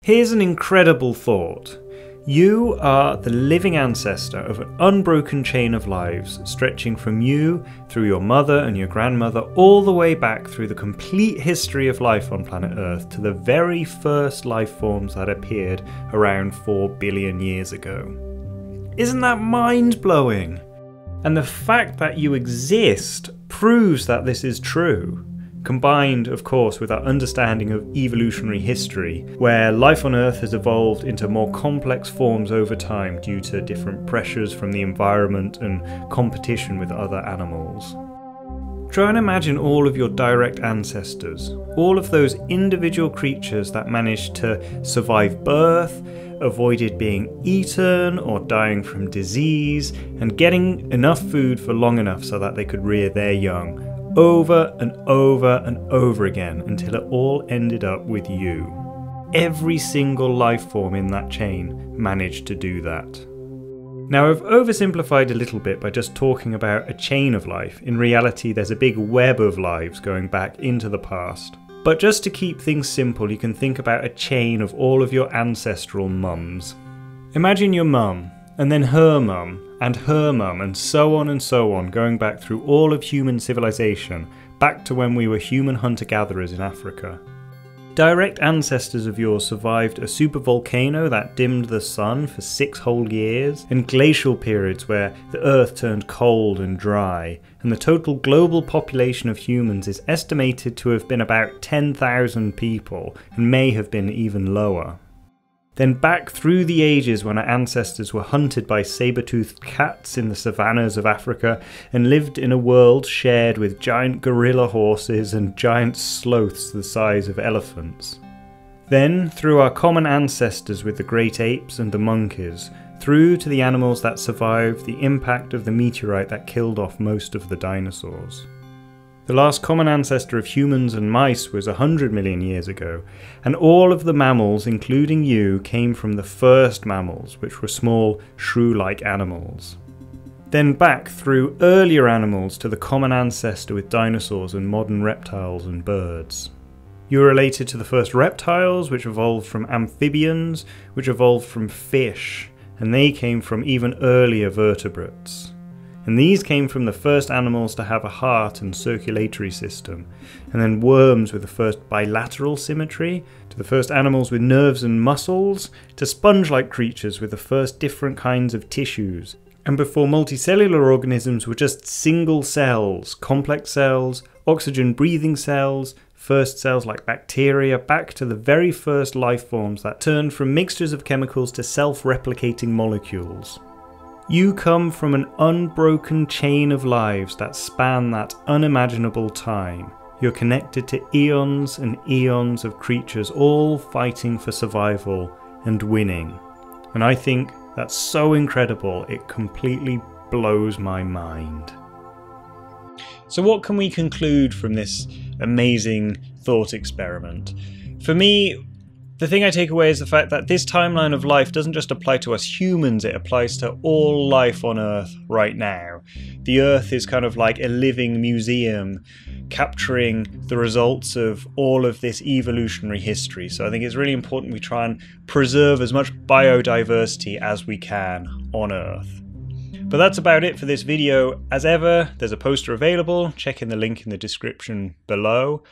Here's an incredible thought. You are the living ancestor of an unbroken chain of lives stretching from you through your mother and your grandmother all the way back through the complete history of life on planet Earth to the very first life forms that appeared around 4 billion years ago. Isn't that mind-blowing? And the fact that you exist proves that this is true. Combined, of course, with our understanding of evolutionary history, where life on Earth has evolved into more complex forms over time due to different pressures from the environment and competition with other animals. Try and imagine all of your direct ancestors, all of those individual creatures that managed to survive birth, avoided being eaten or dying from disease, and getting enough food for long enough so that they could rear their young, over and over and over again until it all ended up with you. Every single life form in that chain managed to do that. Now, I've oversimplified a little bit by just talking about a chain of life. In reality, there's a big web of lives going back into the past. But just to keep things simple, you can think about a chain of all of your ancestral mums. Imagine your mum, and then her mum, and her mum, and so on, going back through all of human civilization, back to when we were human hunter-gatherers in Africa. Direct ancestors of yours survived a supervolcano that dimmed the sun for 6 whole years, and glacial periods where the Earth turned cold and dry, and the total global population of humans is estimated to have been about 10,000 people, and may have been even lower. Then back through the ages when our ancestors were hunted by saber-toothed cats in the savannas of Africa and lived in a world shared with giant gorilla horses and giant sloths the size of elephants. Then through our common ancestors with the great apes and the monkeys, through to the animals that survived the impact of the meteorite that killed off most of the dinosaurs. The last common ancestor of humans and mice was 100 million years ago, and all of the mammals, including you, came from the first mammals, which were small, shrew-like animals. Then back through earlier animals to the common ancestor with dinosaurs and modern reptiles and birds. You are related to the first reptiles, which evolved from amphibians, which evolved from fish, and they came from even earlier vertebrates. And these came from the first animals to have a heart and circulatory system, and then worms with the first bilateral symmetry, to the first animals with nerves and muscles, to sponge-like creatures with the first different kinds of tissues. And before multicellular organisms were just single cells, complex cells, oxygen-breathing cells, first cells like bacteria, back to the very first life forms that turned from mixtures of chemicals to self-replicating molecules. You come from an unbroken chain of lives that span that unimaginable time. You're connected to eons and eons of creatures all fighting for survival and winning. And I think that's so incredible, it completely blows my mind. So what can we conclude from this amazing thought experiment? For me, the thing I take away is the fact that this timeline of life doesn't just apply to us humans, it applies to all life on Earth right now. The Earth is kind of like a living museum capturing the results of all of this evolutionary history. So I think it's really important we try and preserve as much biodiversity as we can on Earth. But that's about it for this video. As ever, there's a poster available. Check in the link in the description below.